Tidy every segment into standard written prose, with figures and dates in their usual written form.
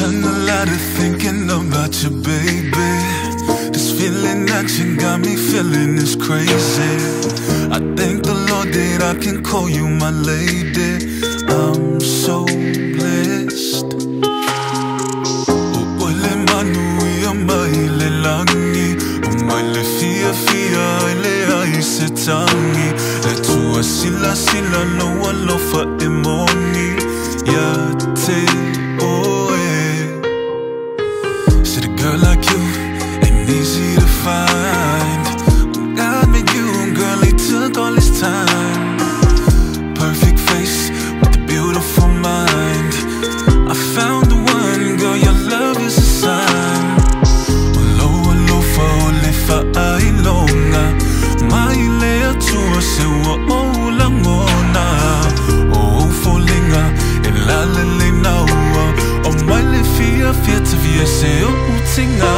done a lot of thinking about you, baby. This feeling that you got me feeling is crazy. I thank the Lord that I can call you my lady. I'm so blessed. Ole manui amaile langi, umaile fia fia ile aise tangi. Le tua sila sila no alofa emoni ya te oe. Said a girl like you ain't easy to find. When God made you, girl, He took all His time. Perfect face with a beautiful mind. I found the one, girl, your love is a sign. Alofa, Alofa, ailonga. Mailea tua sewa olangona. Oh, folinga, elalele naua. Oh, maile fia fia te via se o utinga.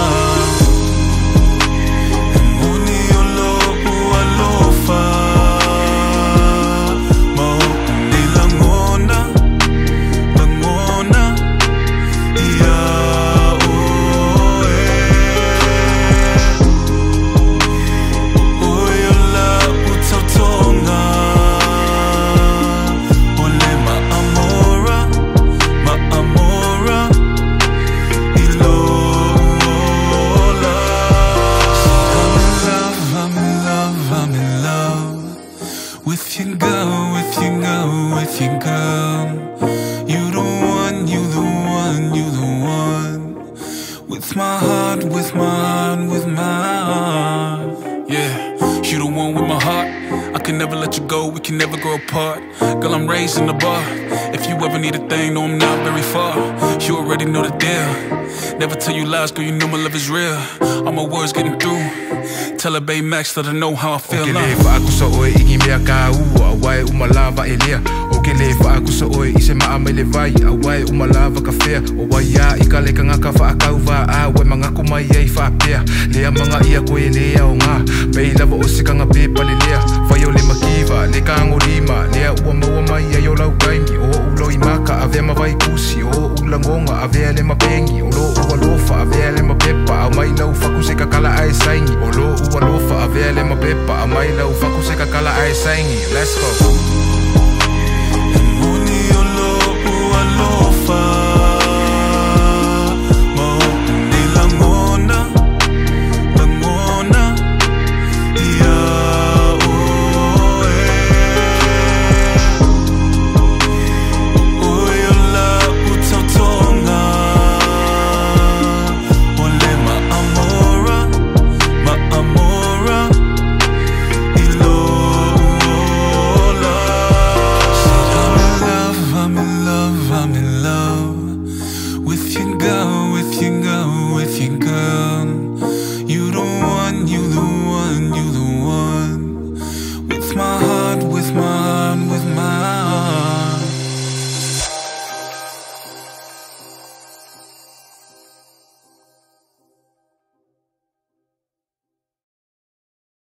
With you, girl, with you, girl, with you, girl. You the one, you the one, you the one. With my heart, with my heart, with my heart. Yeah, you the one with my heart. I can never let you go, we can never grow apart. Girl, I'm raising the bar. If you ever need a thing, no, I'm not very far. You already know the deal. Never tell you lies, girl, you know my love is real. All my words getting through. Tell her BMX, let her know how I feel. Okele fa aku sa oe ingi mea ka ua awai umalava elea. Okele fa aku sa oe ise maama ele vai awai umalava ka fea. Owai ia ika leka ngaka fa akau va awe mangaku mai ei fa apea. Lea manga ia koe lea o ngā pei lava o sika ngā pepa le lea. Vai o le makiva, le ka angorima. Lea ua maua mai ai o lau kaimi. O ulo i maka avea mawai kusi. O ulangonga avea le mapengi. O lo Alofa avea le mapepa. Au mai lau faku se kakala ai saingi. O lo Alofa avea le mapepa. Au mai lau faku se kakala ai saingi. Let's go.